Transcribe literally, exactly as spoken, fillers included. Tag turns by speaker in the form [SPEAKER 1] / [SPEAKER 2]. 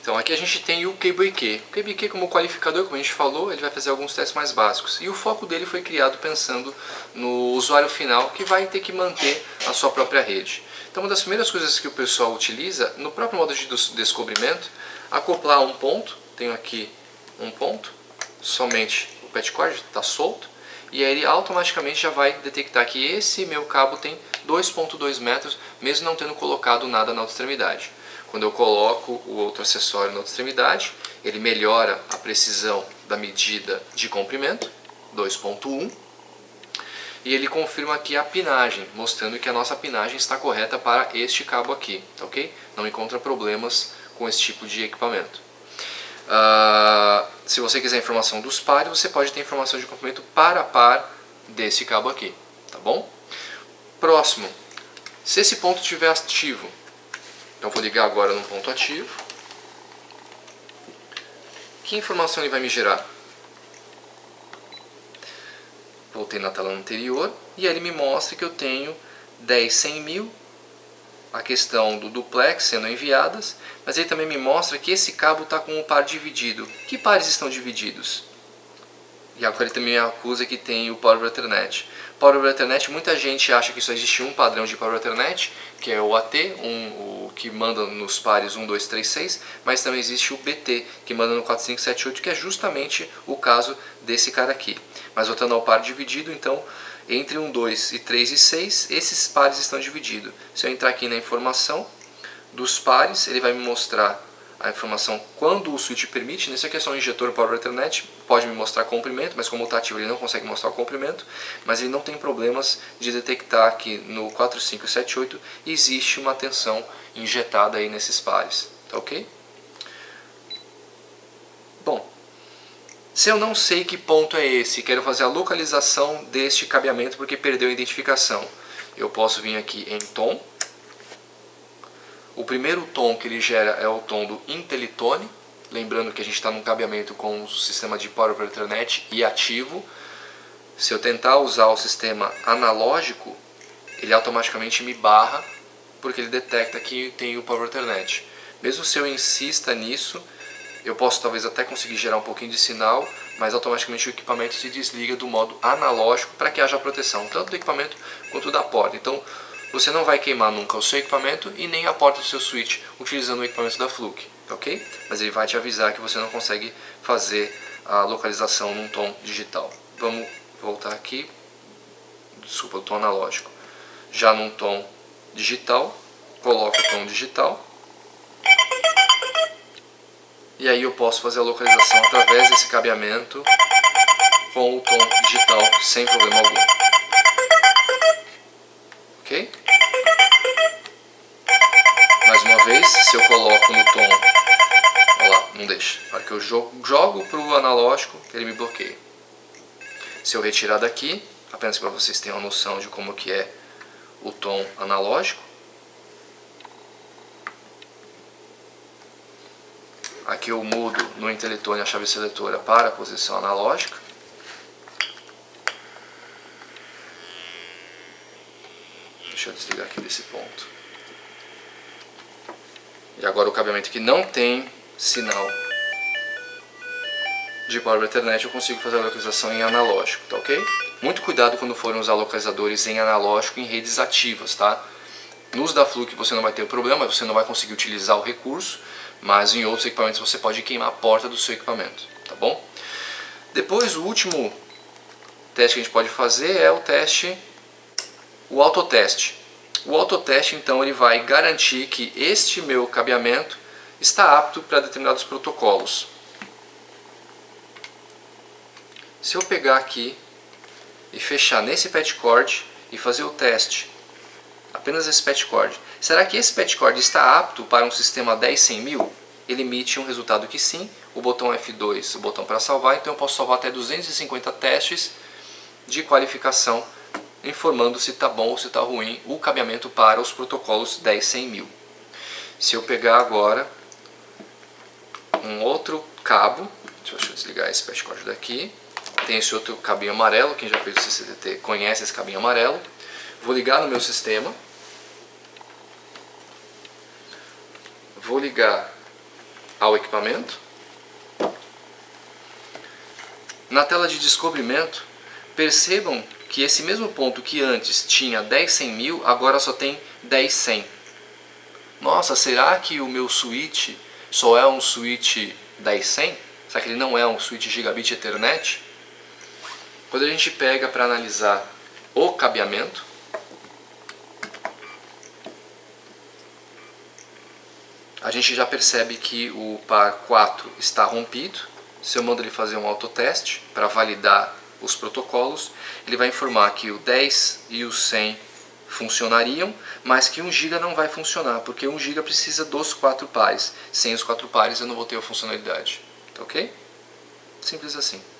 [SPEAKER 1] Então aqui a gente tem o Cable I Q. O Cable I Q, como qualificador, como a gente falou, ele vai fazer alguns testes mais básicos. E o foco dele foi criado pensando no usuário final, que vai ter que manter a sua própria rede. Então uma das primeiras coisas que o pessoal utiliza, no próprio modo de descobrimento, acoplar um ponto. Tenho aqui um ponto, somente o patch cord está solto. E aí ele automaticamente já vai detectar que esse meu cabo tem dois ponto dois metros, mesmo não tendo colocado nada na outra extremidade. Quando eu coloco o outro acessório na outra extremidade, ele melhora a precisão da medida de comprimento, dois ponto um, e ele confirma aqui a pinagem, mostrando que a nossa pinagem está correta para este cabo aqui, ok? Não encontra problemas com esse tipo de equipamento. Uh, se você quiser informação dos pares, você pode ter informação de comprimento par a par desse cabo aqui, tá bom? Próximo, se esse ponto estiver ativo, então vou ligar agora num ponto ativo. Que informação ele vai me gerar? Voltei na tela anterior e aí ele me mostra que eu tenho dez cem mil, a questão do duplex sendo enviadas, mas ele também me mostra que esse cabo está com o par dividido. Que pares estão divididos? E agora ele também me acusa que tem o Power over Ethernet. Power over Ethernet, muita gente acha que só existe um padrão de Power over Ethernet, que é o A T, um, o que manda nos pares um, dois, três, seis, mas também existe o B T, que manda no quatro, cinco, sete, oito, que é justamente o caso desse cara aqui. Mas voltando ao par dividido, então, entre um, dois, e três e seis, esses pares estão divididos. Se eu entrar aqui na informação dos pares, ele vai me mostrar a informação quando o switch permite. Nesse aqui é só um injetor Power over Ethernet, pode me mostrar comprimento, mas como está ativo ele não consegue mostrar o comprimento, mas ele não tem problemas de detectar que no quatro, cinco e sete, oito existe uma tensão injetada aí nesses pares, tá ok? Bom, se eu não sei que ponto é esse, quero fazer a localização deste cabeamento porque perdeu a identificação, eu posso vir aqui em tom. O primeiro tom que ele gera é o tom do Intellitone, lembrando que a gente está num cabeamento com o sistema de Power over Ethernet e ativo. Se eu tentar usar o sistema analógico, ele automaticamente me barra, porque ele detecta que tem o Power over Ethernet. Mesmo se eu insista nisso, eu posso talvez até conseguir gerar um pouquinho de sinal, mas automaticamente o equipamento se desliga do modo analógico para que haja proteção, tanto do equipamento quanto da porta. Então, você não vai queimar nunca o seu equipamento e nem a porta do seu switch utilizando o equipamento da Fluke, ok? Mas ele vai te avisar que você não consegue fazer a localização num tom digital. Vamos voltar aqui, desculpa, o tom analógico. Já num tom digital, coloco o tom digital. E aí eu posso fazer a localização através desse cabeamento com o tom digital sem problema algum. Ok? Mais uma vez, se eu coloco no tom, olha lá, não deixa. Na hora que eu jogo para o analógico, ele me bloqueia. Se eu retirar daqui, apenas para vocês terem uma noção de como que é o tom analógico. Aqui eu mudo no Intellitone a chave seletora para a posição analógica. Deixa eu desligar aqui desse ponto. E agora o cabeamento que não tem sinal de Power over Ethernet eu consigo fazer a localização em analógico, tá ok? Muito cuidado quando forem usar localizadores em analógico em redes ativas, tá? Nos da Fluke você não vai ter problema, você não vai conseguir utilizar o recurso, mas em outros equipamentos você pode queimar a porta do seu equipamento, tá bom? Depois o último teste que a gente pode fazer é o teste, o autoteste. O autoteste então ele vai garantir que este meu cabeamento está apto para determinados protocolos. Se eu pegar aqui e fechar nesse patch cord e fazer o teste, apenas esse patch cord, será que esse patch cord está apto para um sistema dez cem mil? Ele emite um resultado que sim, o botão F dois, o botão para salvar, então eu posso salvar até duzentos e cinquenta testes de qualificação, informando se está bom ou se está ruim o cabeamento para os protocolos dez cem mil. Se eu pegar agora um outro cabo, deixa eu desligar esse patch cord daqui, tem esse outro cabinho amarelo, quem já fez o C C T T conhece esse cabinho amarelo, vou ligar no meu sistema, vou ligar ao equipamento. Na tela de descobrimento, percebam que esse mesmo ponto que antes tinha dez cem mil, agora só tem dez cem. Nossa, será que o meu switch só é um switch dez cem? Será que ele não é um switch Gigabit Ethernet? Quando a gente pega para analisar o cabeamento, a gente já percebe que o par quatro está rompido. Se eu mando ele fazer um autoteste para validar os protocolos, ele vai informar que o dez e o cem funcionariam, mas que um giga não vai funcionar, porque um giga precisa dos quatro pares. Sem os quatro pares eu não vou ter a funcionalidade. Tá ok? Simples assim.